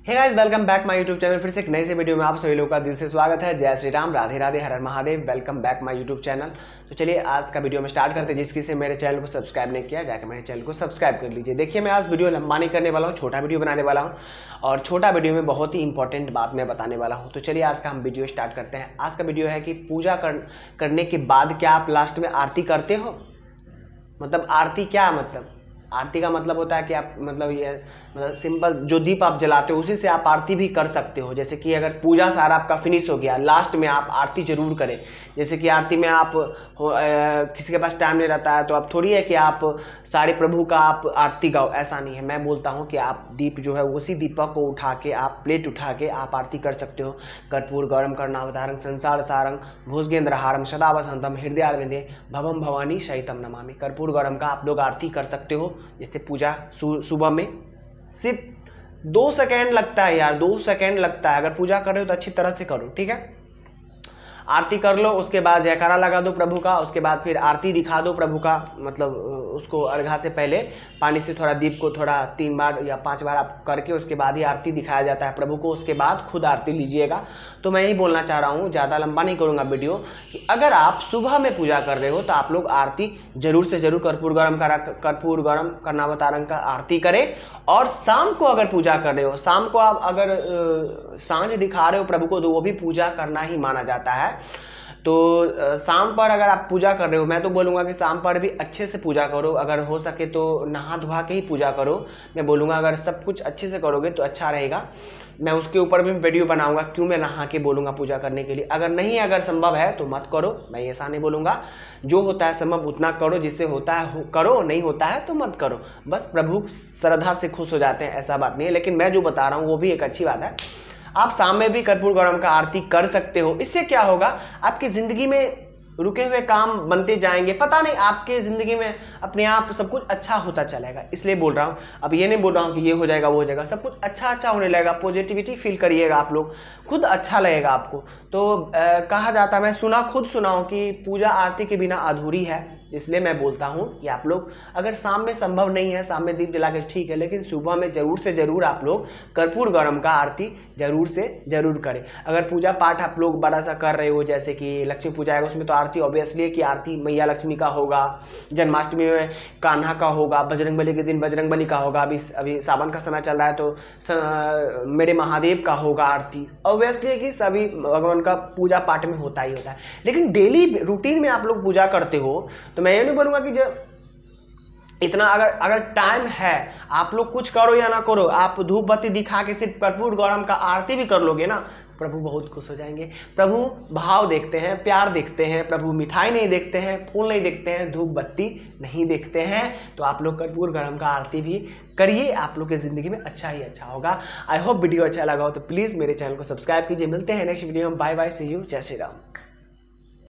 Hey guys, welcome back my YouTube channel. फिर से एक नई से वीडियो में आप सभी लोगों का दिल से स्वागत है। जय श्री राम, राधे राधे, हर हर Mahadev. Welcome back my YouTube channel. तो चलिए आज का वीडियो में स्टार्ट करते हैं। जिस किसी मेरे चैनल को सब्सक्राइब नहीं किया, जाकर मेरे चैनल को सब्सक्राइब कर लीजिए। देखिए, मैं आज वीडियो लंबा नहीं करने वाला हूँ, छोटा वीडियो बनाने वाला हूँ और छोटा वीडियो में बहुत ही इंपॉर्टेंट बात मैं बताने वाला हूँ। तो चलिए आज का हम वीडियो स्टार्ट करते हैं। आज का वीडियो है कि पूजा करने के बाद क्या आप लास्ट में आरती करते हो? मतलब आरती क्या, मतलब आरती का मतलब होता है कि आप मतलब सिंपल जो दीप आप जलाते हो उसी से आप आरती भी कर सकते हो। जैसे कि अगर पूजा सारा आपका फिनिश हो गया, लास्ट में आप आरती जरूर करें। जैसे कि आरती में आप किसी के पास टाइम नहीं रहता है तो आप थोड़ी है कि आप सारे प्रभु का आप आरती गाओ, ऐसा नहीं है। मैं बोलता हूँ कि आप दीप जो है उसी दीपक को उठा के आप प्लेट उठा के आप आरती कर सकते हो। कर्पूर गौरम कर्णावतारं संसार सारं भुजगेंद्रहारं सदा वसंतम हृदयारविंदे भवम भवानी सहितम नमामि। कर्पूर गौरम का आप लोग आरती कर सकते हो। जैसे पूजा सुबह में सिर्फ 2 सेकेंड लगता है यार, 2 सेकेंड लगता है। अगर पूजा कर रहे हो तो अच्छी तरह से करो, ठीक है। आरती कर लो, उसके बाद जयकारा लगा दो प्रभु का, उसके बाद फिर आरती दिखा दो प्रभु का। मतलब उसको अर्घा से पहले पानी से थोड़ा दीप को थोड़ा 3 बार या 5 बार आप करके उसके बाद ही आरती दिखाया जाता है प्रभु को। उसके बाद खुद आरती लीजिएगा। तो मैं यही बोलना चाह रहा हूँ, ज़्यादा लंबा नहीं करूँगा वीडियो, कि अगर आप सुबह में पूजा कर रहे हो तो आप लोग आरती जरूर से जरूर कर्पूर गौरम कर्णावतारं का आरती करें। और शाम को अगर पूजा कर रहे हो, शाम को आप अगर सांझ दिखा रहे हो प्रभु को तो वो भी पूजा करना ही माना जाता है। तो शाम पर अगर आप पूजा कर रहे हो, मैं तो बोलूँगा कि शाम पर भी अच्छे से पूजा करो। अगर हो सके तो नहा धोवा के ही पूजा करो। मैं बोलूँगा अगर सब कुछ अच्छे से करोगे तो अच्छा रहेगा। मैं उसके ऊपर भी वीडियो बनाऊंगा, क्यों मैं नहा के बोलूँगा पूजा करने के लिए। अगर संभव है तो मत करो, मैं ऐसा नहीं बोलूँगा। जो होता है संभव उतना करो, जिससे होता है करो, नहीं होता है तो मत करो। बस प्रभु श्रद्धा से खुश हो जाते हैं, ऐसा बात नहीं है। लेकिन मैं जो बता रहा हूँ वो भी एक अच्छी बात है। आप शाम में भी कर्पूर गौरम का आरती कर सकते हो। इससे क्या होगा, आपकी जिंदगी में रुके हुए काम बनते जाएंगे। पता नहीं आपके जिंदगी में अपने आप सब कुछ अच्छा होता चलेगा। इसलिए बोल रहा हूँ, अब ये नहीं बोल रहा हूँ कि ये हो जाएगा वो हो जाएगा, सब कुछ अच्छा होने लगेगा। पॉजिटिविटी फील करिएगा आप लोग, खुद अच्छा लगेगा आपको। तो कहा जाता है, मैं खुद सुना हूँ कि पूजा आरती के बिना अधूरी है। इसलिए मैं बोलता हूँ कि आप लोग अगर शाम में संभव नहीं है, शाम में दीप जला के ठीक है, लेकिन सुबह में जरूर से जरूर आप लोग कर्पूर गौरम का आरती जरूर से जरूर करें। अगर पूजा पाठ आप लोग बड़ा सा कर रहे हो, जैसे कि लक्ष्मी पूजा है, उसमें तो आरती ऑब्वियसली है कि आरती मैया लक्ष्मी का होगा, जन्माष्टमी में कान्हा का होगा, बजरंगबली के दिन बजरंगबली का होगा, अभी सावन का समय चल रहा है तो मेरे महादेव का होगा आरती। ऑब्वियसली है कि सभी भगवान का पूजा पाठ में होता ही होता है। लेकिन डेली रूटीन में आप लोग पूजा करते हो तो मैं ये नहीं बोलूँगा कि जब इतना अगर टाइम है आप लोग कुछ करो या ना करो, आप धूप बत्ती दिखा के सिर्फ कर्पूर गौरम का आरती भी कर लोगे ना, प्रभु बहुत खुश हो जाएंगे। प्रभु भाव देखते हैं, प्यार देखते हैं। प्रभु मिठाई नहीं देखते हैं, फूल नहीं देखते हैं, धूप बत्ती नहीं देखते हैं। तो आप लोग कर्पूर गौरम का आरती भी करिए, आप लोग की ज़िंदगी में अच्छा ही अच्छा होगा। आई होप वीडियो अच्छा लगा हो तो प्लीज़ मेरे चैनल को सब्सक्राइब कीजिए। मिलते हैं नेक्स्ट वीडियो में। बाय बाय, सी यू, जय श्री राम।